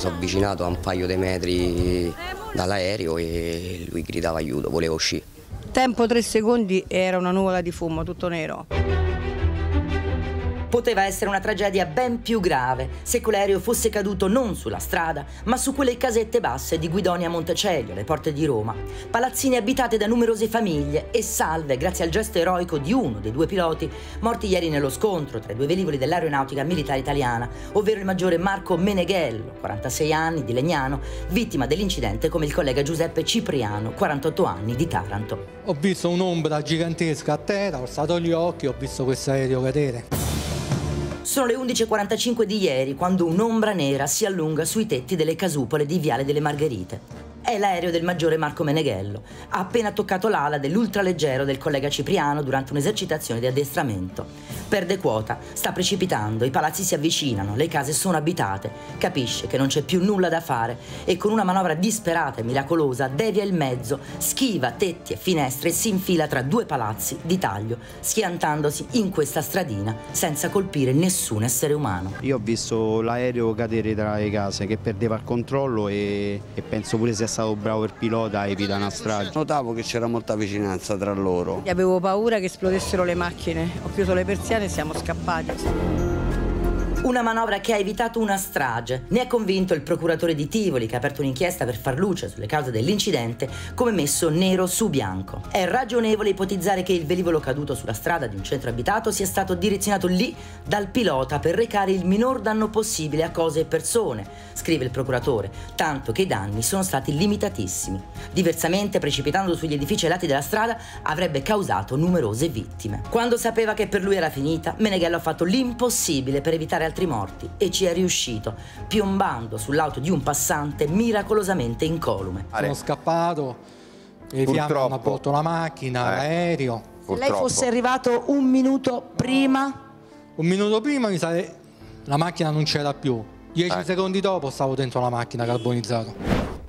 sono avvicinato a un paio di metri dall'aereo e lui gridava aiuto, voleva uscire. Tempo 3 secondi e era una nuvola di fumo, tutto nero. Poteva essere una tragedia ben più grave se quell'aereo fosse caduto non sulla strada, ma su quelle casette basse di Guidonia Montecelio, alle porte di Roma. Palazzine abitate da numerose famiglie e salve grazie al gesto eroico di uno dei 2 piloti morti ieri nello scontro tra i 2 velivoli dell'Aeronautica Militare Italiana, ovvero il maggiore Marco Meneghello, 46 anni, di Legnano, vittima dell'incidente come il collega Giuseppe Cipriano, 48 anni, di Taranto. Ho visto un'ombra gigantesca a terra, ho alzato gli occhi e ho visto questo aereo cadere. Sono le 11:45 di ieri quando un'ombra nera si allunga sui tetti delle casupole di Viale delle Margherite. È l'aereo del maggiore Marco Meneghello. Ha appena toccato l'ala dell'ultraleggero del collega Cipriano durante un'esercitazione di addestramento. Perde quota, sta precipitando, i palazzi si avvicinano, le case sono abitate. Capisce che non c'è più nulla da fare e con una manovra disperata e miracolosa devia il mezzo, schiva tetti e finestre e si infila tra 2 palazzi di taglio, schiantandosi in questa stradina senza colpire nessun essere umano. Io ho visto l'aereo cadere tra le case che perdeva il controllo e penso pure sia stato bravo il pilota a evitare una strage. Notavo che c'era molta vicinanza tra loro. Avevo paura che esplodessero le macchine, ho chiuso le persiane e siamo scappati. Una manovra che ha evitato una strage. Ne è convinto il procuratore di Tivoli, che ha aperto un'inchiesta per far luce sulle cause dell'incidente, come messo nero su bianco. È ragionevole ipotizzare che il velivolo caduto sulla strada di un centro abitato sia stato direzionato lì dal pilota per recare il minor danno possibile a cose e persone, scrive il procuratore, tanto che i danni sono stati limitatissimi. Diversamente, precipitando sugli edifici ai lati della strada, avrebbe causato numerose vittime. Quando sapeva che per lui era finita, Meneghello ha fatto l'impossibile per evitare altri morti e ci è riuscito, piombando sull'auto di un passante miracolosamente incolume. Sono scappato, le fiamme hanno avvolto la macchina, l'aereo. Se lei fosse arrivato un minuto prima? Un minuto prima la macchina non c'era più, 10 secondi dopo stavo dentro la macchina carbonizzato.